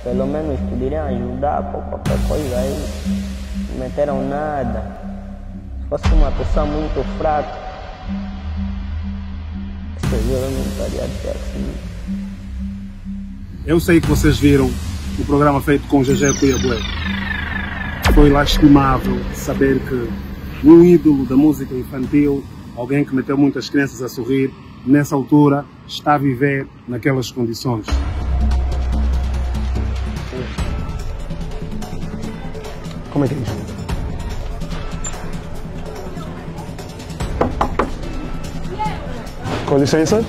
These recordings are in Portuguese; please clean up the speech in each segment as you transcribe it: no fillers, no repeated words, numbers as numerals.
pelo menos poderiam ajudar por qualquer coisa aí. Não meteram nada. Se fosse uma pessoa muito fraca, esse jogo não estaria a ser assim. Eu sei que vocês viram o programa feito com o GG Cuiabué. Foi lastimável saber que um ídolo da música infantil, alguém que meteu muitas crianças a sorrir, nessa altura está a viver naquelas condições. Como é que é isso? Com licença.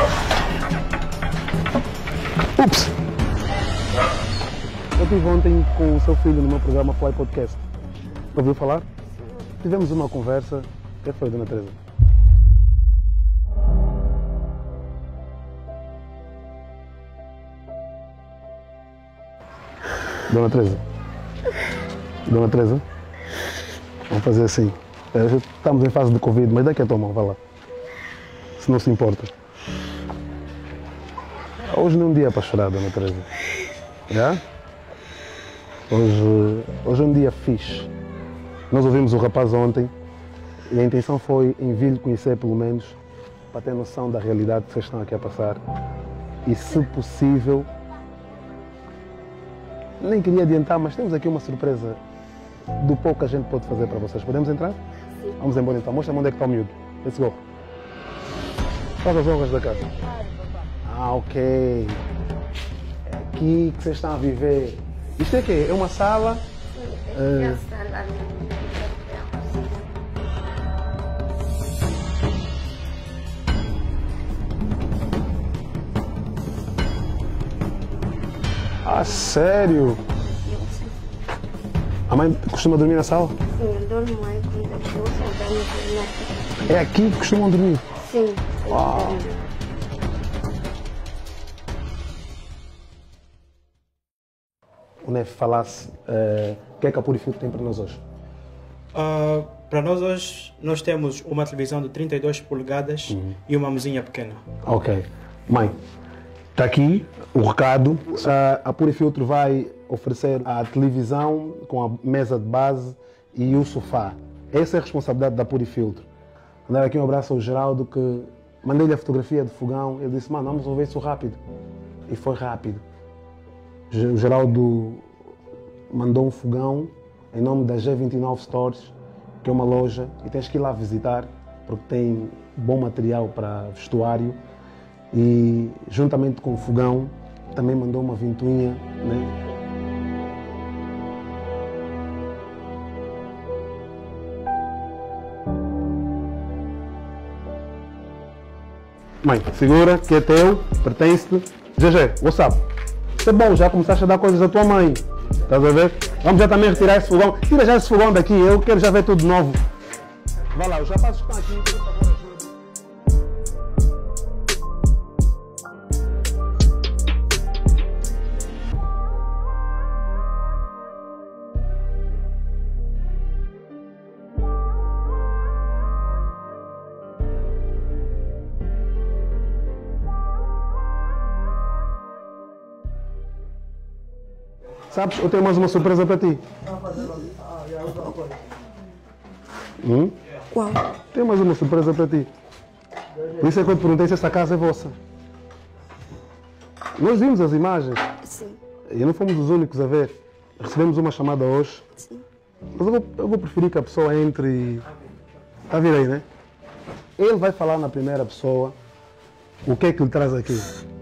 Ups! Eu estive ontem com o seu filho no meu programa Fly Podcast. Ouviu falar? Tivemos uma conversa. O que foi, Dona Teresa? Dona Teresa? Dona Teresa? Vamos fazer assim. Estamos em fase de Covid, mas daqui a tua mão, vai lá. Se não se importa. Hoje não é um dia para chorar, Dona Teresa. Já? Hoje é um dia fixe. Nós ouvimos o rapaz ontem e a intenção foi em vir-lhe conhecer pelo menos para ter noção da realidade que vocês estão aqui a passar. E se possível, nem queria adiantar, mas temos aqui uma surpresa do pouco que a gente pode fazer para vocês. Podemos entrar? Sim. Vamos embora então. Mostra-me onde é que está o miúdo. Let's go. Faz as honras da casa. Ah, ok. É aqui que vocês estão a viver. Isto é o quê? É uma sala? É a sala. Ah, sério? A mãe costuma dormir na sala? Sim, eu durmo aí quando eu estou saudando. É aqui que costumam dormir? Sim. Uau. O Nef falasse o que é que a Purifiltro tem para nós hoje? Para nós hoje, nós temos uma televisão de 32 polegadas e uma mesinha pequena. Ok. Mãe, está aqui o recado. A Purifiltro vai oferecer a televisão com a mesa de base e o sofá. Essa é a responsabilidade da Purifiltro. Mandar aqui um abraço ao Geraldo, que mandei-lhe a fotografia do fogão. Ele disse, mano, vamos resolver isso rápido. E foi rápido. O Geraldo mandou um fogão em nome da G29 Stores, que é uma loja, e tens que ir lá visitar, porque tem bom material para vestuário. E juntamente com o fogão também mandou uma ventoinha, né? Mãe, segura, que é teu, pertence-te. GG, what's up? Isso é bom, já começaste a dar coisas à tua mãe. Estás a ver? Vamos já também retirar esse fogão. Tira já esse fogão daqui, eu quero já ver tudo novo. Vai lá, os rapazes que estão aqui, por favor, ajuda. Sabes, eu tenho mais uma surpresa para ti. Qual? Tenho mais uma surpresa para ti. Por isso é que eu te perguntei se essa casa é vossa. Nós vimos as imagens. Sim. E não fomos os únicos a ver. Recebemos uma chamada hoje. Sim. Mas eu vou preferir que a pessoa entre e... Está a vir aí, né? Ele vai falar na primeira pessoa o que é que lhe traz aqui.